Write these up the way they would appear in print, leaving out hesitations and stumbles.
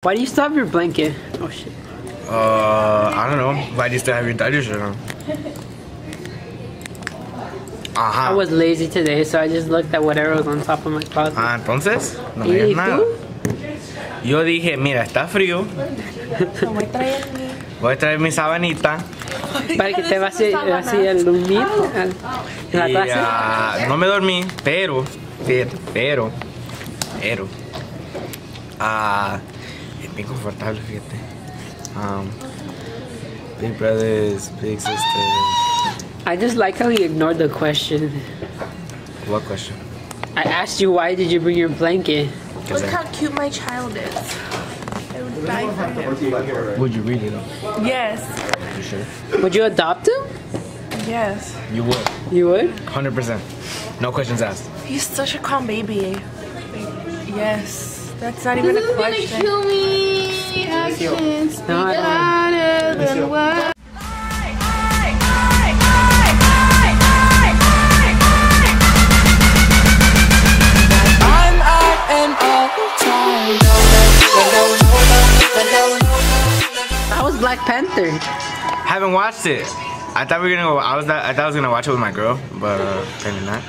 Why do you still have your blanket? Oh shit. I don't know. Why do you still have your diaper shirt on? Ajá. I was lazy today, so I just looked at whatever was on top of my closet. Ah, entonces, no me digas nada. Yo dije, mira, está frío. Voy a traer mi sabanita. Para que te vaya así a dormir en la clase. No me dormí, pero, es bien confortable, fíjate. Big brothers, big sisters. I just like how you ignored the question. What question? I asked you why did you bring your blanket? Look how cute my child is. I would die for him. Would you really though? Yes. You sure? Would you adopt him? Yes. You would. You would? 100%. No questions asked. He's such a calm baby. Yes. That's not even a question. This is gonna kill me. Actions speak No, I don't. louder than words. That was Black Panther. Haven't watched it. I thought we were gonna go. I thought I was gonna watch it with my girl, but apparently not.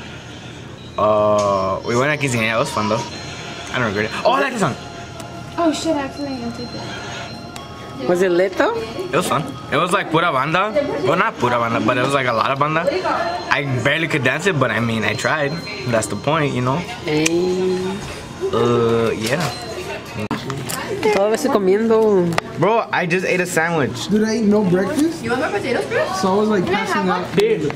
We went at Quinceañera. It was fun though. I don't regret it. Oh, I like this song. Oh shit, I accidentally didn't take that. Was it lit though? It was fun. It was like pura banda. Well, not pura banda, but it was like a lot of banda. I barely could dance it, but I mean, I tried. That's the point, you know. Hey. Yeah. Todo eso comiendo. Bro, I just ate a sandwich. Dude, I ate no breakfast. You want my potatoes, bro? So I was like passing out.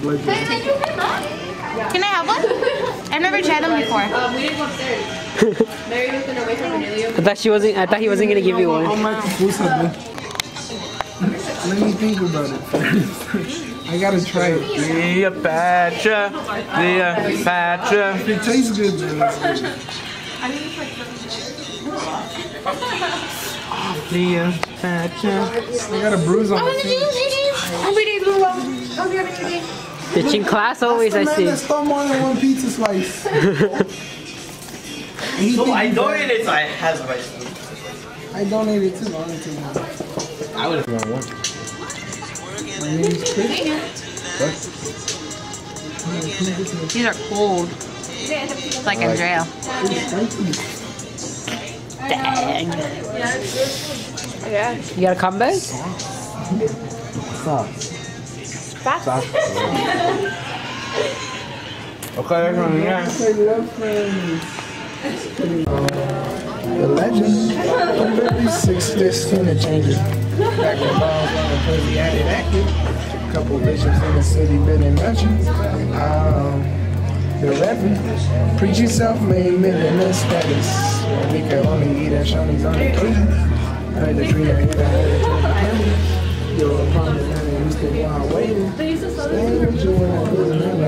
Can I have one? I've never tried them before. We didn't go upstairs. Mary was gonna wait for Emilio. I thought he wasn't gonna give you I'll one. make the food something. Let me think about it first. I gotta try it. Cleopatra, Cleopatra. It tastes good, though. It's good. Cleopatra. I got a bruise on my finger. Bitch in class always I That's the see. man that stole more than one pizza slice. So I donated, so I have my. I donated too. I only took one. I would have won one. My name's Chris. These are cold. It's like Andrea. Dang. You got a comeback? Okay, yeah. The legend. Every 6 discs in the changer. Back when balls on the pussy had it active. Couple bishops in the city building mansions. The reverend. Preaching self-made millionaire status. We can only eat at Shawnee's on the key. Heard the tree, I hit a You're upon the land and used to go out waiting. Stay with you when I was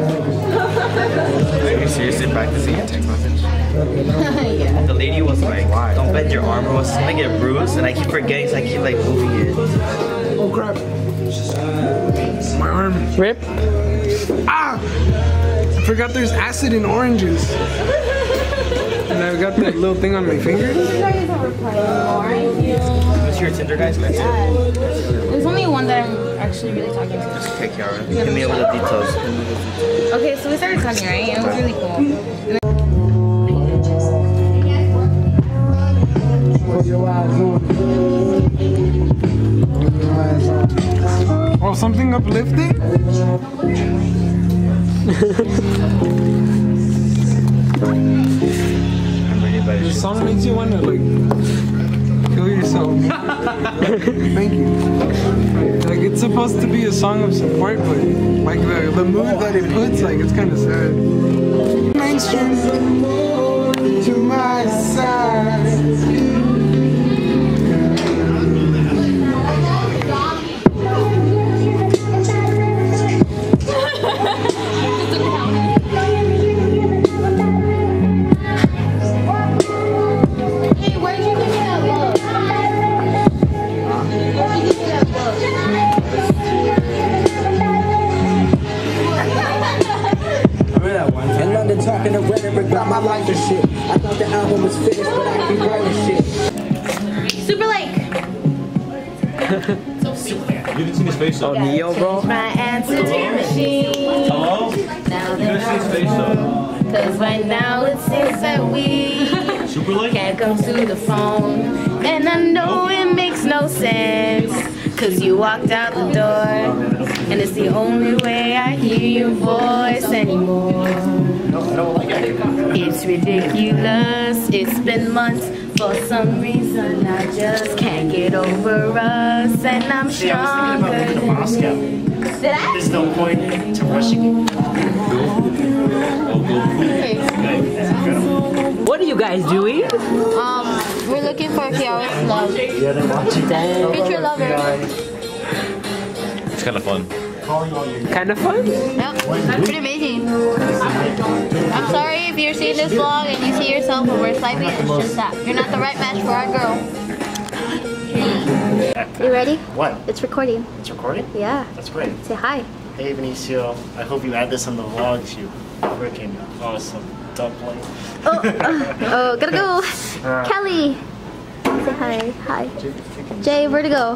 Are you seriously practicing your text message? Yeah. The lady was like, "Don't bend your arm, or else it's gonna get bruised." And I keep forgetting, so I keep like moving it. Oh crap. My arm. Rip. Ah! I forgot there's acid in oranges. And I've got that little thing on my finger. What's your Tinder, guys? There's only one that I'm actually really talking to. Okay, Kiara. Give me all the details. Okay, so we started talking, right? It was really cool. Put your eyes on. Put your eyes on. Oh, something uplifting? This song makes you want to like kill yourself. Thank you. Like it's supposed to be a song of support, but like the mood that it puts, like it's kind of sad. Mainstream to my side. Talking to rhetoric about my life and shit. Super Lake. You didn't see his face though. Oh, Neo, bro. My answer machine. Hello? You didn't see his face though. Cause right now it seems that we Super Lake? can't come to the phone. And I know it makes no sense. Cause you walked out the door. And it's the only way I hear your voice anymore. It's ridiculous. It's been months. For some reason I just can't get over us. And I'm stronger than Moscow. Did I? There's no point to rushing it. What are you guys doing? We're looking for Kiara's love. Yeah, they're watching. Future lover. It's kind of fun. Kind of fun? Yep, pretty amazing. I'm sorry if you're seeing this vlog and you see yourself when we're swiping. It's just that you're not the right match for our girl. You ready? What? It's recording. It's recording? Yeah. That's great. Say hi. Hey, Benicio. I hope you add this on the vlogs, you freaking awesome dumpling. Oh, gotta go. Kelly. Say hi. Hi. Jay, where to go?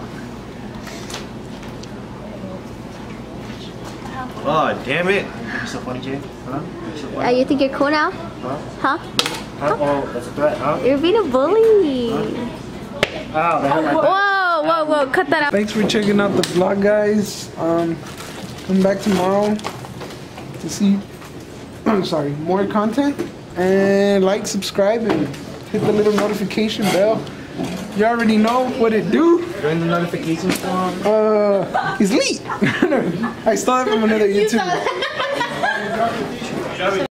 Oh, damn it. You're so funny, Jay. Huh? You're so funny. You think you're cool now? Huh? Huh? Huh? Oh, that's a threat, huh? You're being a bully. Ow, that hurt my back. Whoa, whoa, whoa, cut that out. Thanks for checking out the vlog, guys. Come back tomorrow to see more content. And like, subscribe, and hit the little notification bell. You already know what it do. Join the notification form. It's Lee. I stole it from another YouTuber.